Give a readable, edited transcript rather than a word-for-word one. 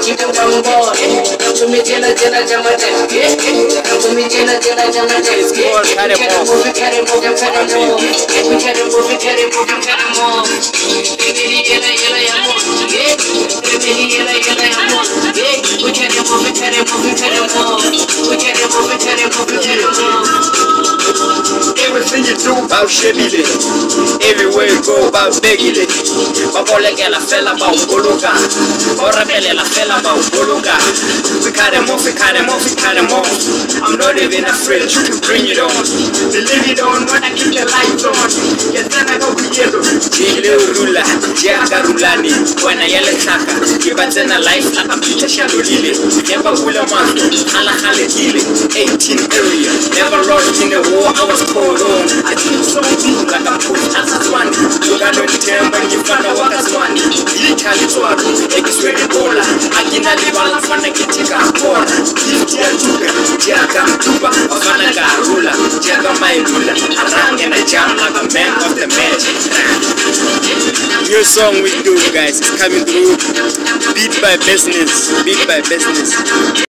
Everything you do about shebile, everywhere you go about begile. Babolekela fela ba uboloka, borabelela fela ba uboloka. We cut them off, we cut them off, we cut them off. I'm not even afraid, you can bring it on. Believe it on, when I keep the lights on. Yes, then I go to yellow. Jile urula, jaga rulani. When I yell at Taka, give us in a life like I'm Peter Shalolile. Never will a man, Hala Haledile. 18 area, never lost in the war, I was called on. I feel so deep like I'm pushed as a swan. You got no term when you find out what as one. You tell it to a room, it's ready to bola. I cannot live on a fan and get a corner. You tell Tuga, Jaga Tuba, Ofanaga Rula, Jaga my ruler. I rang and I jam like a man of the magic. New song we do, guys, it's coming through. Beat by business, beat by business.